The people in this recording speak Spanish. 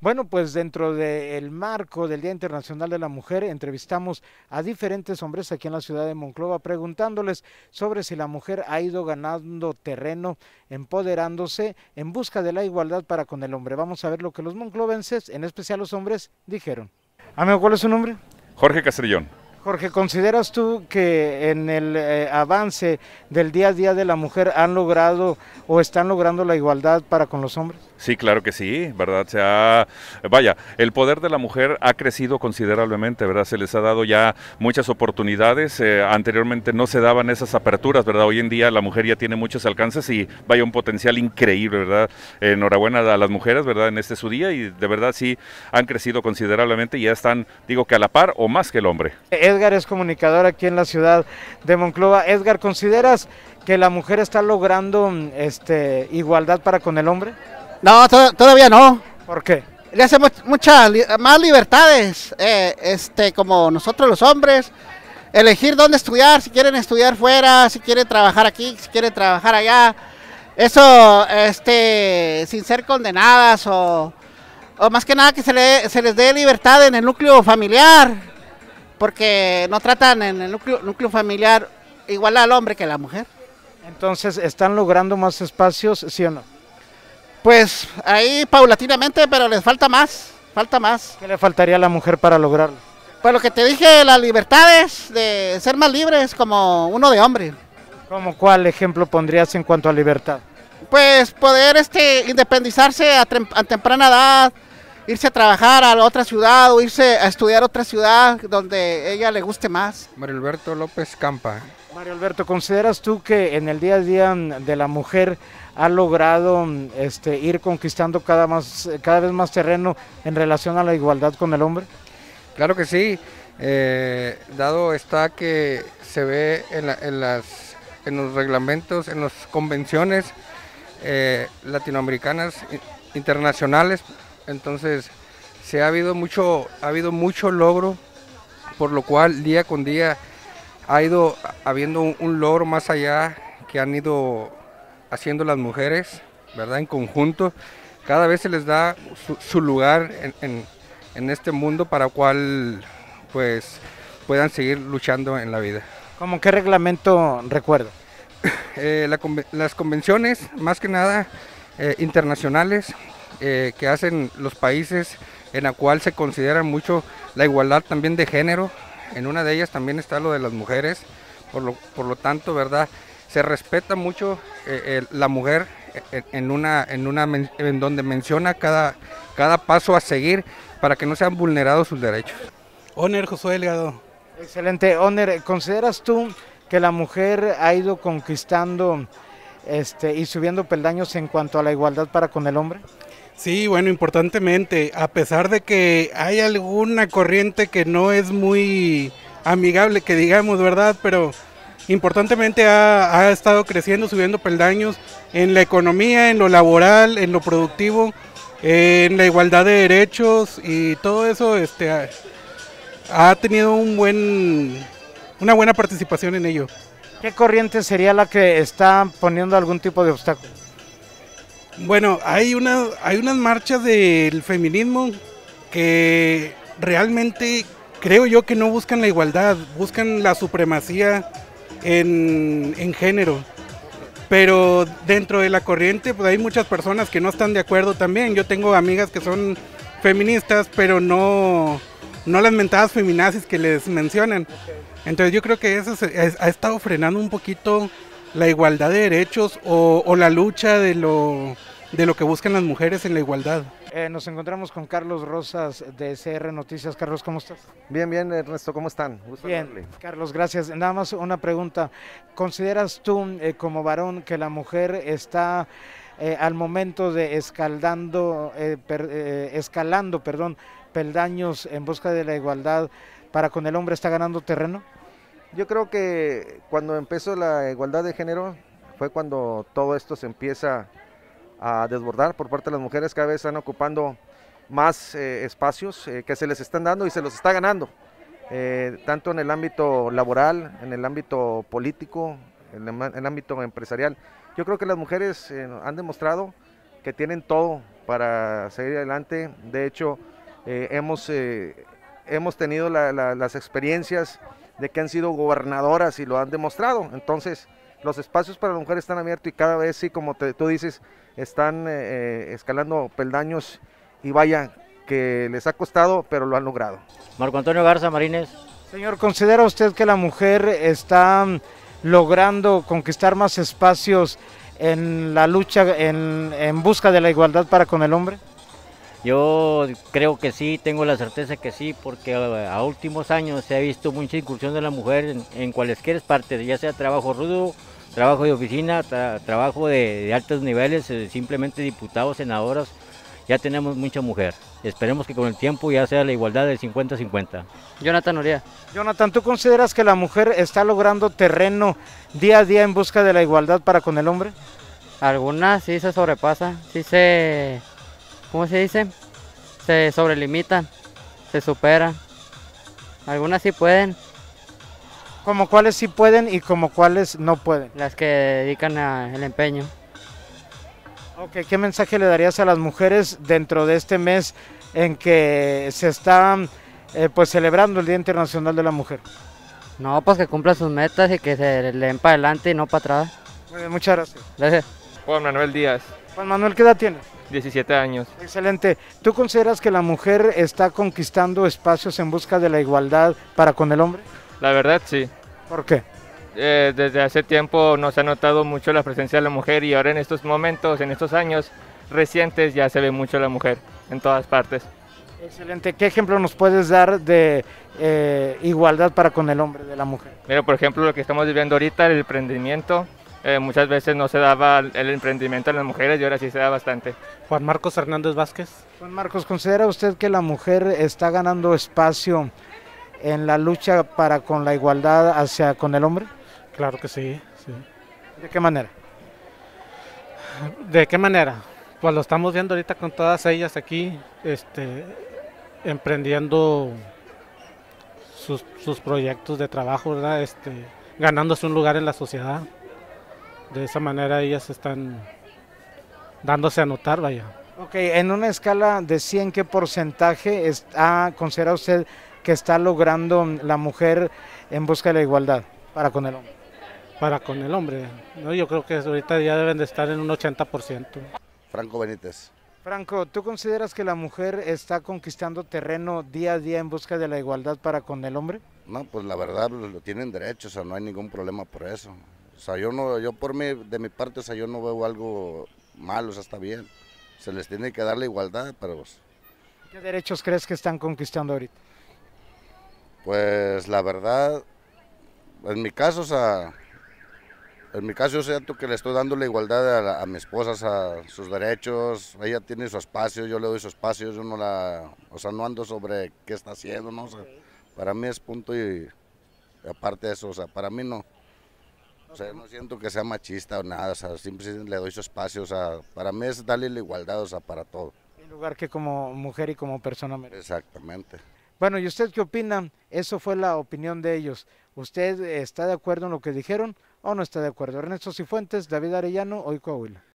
Bueno, pues dentro del marco del Día Internacional de la Mujer, entrevistamos a diferentes hombres aquí en la ciudad de Monclova, preguntándoles sobre si la mujer ha ido ganando terreno, empoderándose en busca de la igualdad para con el hombre. Vamos a ver lo que los monclovenses, en especial los hombres, dijeron. Amigo, ¿cuál es su nombre? Jorge Castrillón. Jorge, ¿consideras tú que en el avance del día a día de la mujer han logrado o están logrando la igualdad para con los hombres? Sí, claro que sí, ¿verdad? El poder de la mujer ha crecido considerablemente, ¿verdad? Se les ha dado ya muchas oportunidades, anteriormente no se daban esas aperturas, ¿verdad? Hoy en día la mujer ya tiene muchos alcances y vaya un potencial increíble, ¿verdad? Enhorabuena a las mujeres, ¿verdad? En este su día y de verdad sí han crecido considerablemente y ya están, digo que a la par o más que el hombre. Edgar es comunicador aquí en la ciudad de Monclova. Edgar, ¿consideras que la mujer está logrando igualdad para con el hombre? No, todavía no. ¿Por qué? Le hacemos muchas más libertades, como nosotros los hombres, elegir dónde estudiar, si quieren estudiar fuera, si quieren trabajar aquí, si quieren trabajar allá. Eso, sin ser condenadas o más que nada que se les dé libertad en el núcleo familiar, porque no tratan en el núcleo familiar igual al hombre que a la mujer. Entonces, ¿están logrando más espacios, sí o no? Pues ahí paulatinamente, pero les falta más, falta más. ¿Qué le faltaría a la mujer para lograrlo? Pues lo que te dije, las libertades de ser más libres como uno de hombre. ¿Cómo cuál ejemplo pondrías en cuanto a libertad? Pues poder independizarse a temprana edad, irse a trabajar a otra ciudad o irse a estudiar a otra ciudad donde a ella le guste más. Mario Alberto López Campa. Mario Alberto, ¿consideras tú que en el día a día de la mujer ha logrado ir conquistando cada vez más terreno en relación a la igualdad con el hombre? Claro que sí, dado está que se ve en los reglamentos, en las convenciones latinoamericanas, internacionales, entonces ha habido mucho logro, por lo cual día con día ha ido habiendo un logro más allá que han ido haciendo las mujeres, ¿verdad? En conjunto, cada vez se les da su lugar en este mundo para cual pues puedan seguir luchando en la vida. ¿Cómo qué reglamento recuerda? Las convenciones, más que nada internacionales, que hacen los países en la cual se considera mucho la igualdad también de género. En una de ellas también está lo de las mujeres, por lo tanto, ¿verdad? Se respeta mucho la mujer en donde menciona cada paso a seguir para que no sean vulnerados sus derechos. Oner Josué Delgado. Excelente. Oner, ¿consideras tú que la mujer ha ido conquistando y subiendo peldaños en cuanto a la igualdad para con el hombre? Sí, bueno, importantemente, a pesar de que hay alguna corriente que no es muy amigable, que digamos, ¿verdad? Pero importantemente ha estado creciendo, subiendo peldaños en la economía, en lo laboral, en lo productivo, en la igualdad de derechos y todo eso ha tenido una buena participación en ello. ¿Qué corriente sería la que está poniendo algún tipo de obstáculo? Bueno, hay unas marchas del feminismo que realmente creo yo que no buscan la igualdad, buscan la supremacía en género. Pero dentro de la corriente pues hay muchas personas que no están de acuerdo también. Yo tengo amigas que son feministas, pero no las mentadas feminazis que les mencionan. Entonces yo creo que eso ha estado frenando un poquito la igualdad de derechos o la lucha de lo que buscan las mujeres en la igualdad. Nos encontramos con Carlos Rosas de SR Noticias. Carlos, ¿cómo estás? Bien, bien, Ernesto, ¿cómo están? Gusto bien, verle. Carlos, gracias. Nada más una pregunta. ¿Consideras tú como varón que la mujer está al momento de escalando peldaños en busca de la igualdad para con el hombre está ganando terreno? Yo creo que cuando empezó la igualdad de género fue cuando todo esto se empieza a desbordar por parte de las mujeres. Cada vez están ocupando más espacios que se les están dando y se los está ganando, tanto en el ámbito laboral, en el ámbito político, en el ámbito empresarial. Yo creo que las mujeres han demostrado que tienen todo para seguir adelante. De hecho, hemos tenido las experiencias de que han sido gobernadoras y lo han demostrado. Entonces, los espacios para la mujer están abiertos y cada vez, sí, como tú dices, están escalando peldaños y vaya, que les ha costado, pero lo han logrado. Marco Antonio Garza Marínez. Señor, ¿considera usted que la mujer está logrando conquistar más espacios en la lucha en busca de la igualdad para con el hombre? Yo creo que sí, tengo la certeza que sí, porque a últimos años se ha visto mucha incursión de la mujer en cualesquiera partes, ya sea trabajo rudo, trabajo de oficina, trabajo de altos niveles, simplemente diputados, senadoras, ya tenemos mucha mujer. Esperemos que con el tiempo ya sea la igualdad del 50-50. Jonathan Uría. Jonathan, ¿tú consideras que la mujer está logrando terreno día a día en busca de la igualdad para con el hombre? Algunas sí se sobrepasan, sí se, ¿cómo se dice? Se sobrelimitan, se superan. Algunas sí pueden. ¿Como cuáles sí pueden y como cuáles no pueden? Las que dedican el empeño. Ok, ¿qué mensaje le darías a las mujeres dentro de este mes en que se está pues celebrando el Día Internacional de la Mujer? No, pues que cumplan sus metas y que se le den para adelante y no para atrás. Muy bien, muchas gracias. Gracias. Juan Manuel Díaz, Juan Manuel, ¿qué edad tienes? 17 años. Excelente. ¿Tú consideras que la mujer está conquistando espacios en busca de la igualdad para con el hombre? La verdad sí. ¿Por qué? Desde hace tiempo nos ha notado mucho la presencia de la mujer y ahora en estos momentos, en estos años recientes ya se ve mucho la mujer en todas partes. Excelente. ¿Qué ejemplo nos puedes dar de igualdad para con el hombre, de la mujer? Mira, por ejemplo, lo que estamos viviendo ahorita, el emprendimiento, muchas veces no se daba el emprendimiento a las mujeres y ahora sí se da bastante. Juan Marcos Hernández Vázquez. Juan Marcos, ¿considera usted que la mujer está ganando espacio en la lucha para con la igualdad hacia con el hombre? Claro que sí, sí. ¿De qué manera? ¿De qué manera? Pues lo estamos viendo ahorita con todas ellas aquí, emprendiendo sus proyectos de trabajo, ¿verdad? Ganándose un lugar en la sociedad. De esa manera ellas están dándose a notar, vaya. Ok, en una escala de 100, ¿qué porcentaje considera usted que está logrando la mujer en busca de la igualdad para con el hombre? Para con el hombre, ¿no? Yo creo que ahorita ya deben de estar en un 80%. Franco Benítez. Franco, ¿tú consideras que la mujer está conquistando terreno día a día en busca de la igualdad para con el hombre? No, pues la verdad lo tienen derecho, o sea, no hay ningún problema por eso. O sea, yo de mi parte, o sea, yo no veo algo malo, o sea, está bien. Se les tiene que dar la igualdad, pero pues, ¿qué derechos crees que están conquistando ahorita? pues la verdad, en mi caso, o sea, yo siento que le estoy dando la igualdad a mi esposa, a sus derechos, ella tiene su espacio, yo le doy su espacio, yo no o sea, no ando sobre qué está haciendo, ¿no? O sea, para mí es punto y aparte de eso, o sea, para mí no. O sea, no siento que sea machista o nada, o sea, siempre le doy su espacio, o sea, para mí es darle la igualdad, o sea, para todo. En lugar que como mujer y como persona merece. Exactamente. Bueno, ¿y usted qué opina? Eso fue la opinión de ellos. ¿Usted está de acuerdo en lo que dijeron o no está de acuerdo? Ernesto Cifuentes, David Arellano, hoy Coahuila.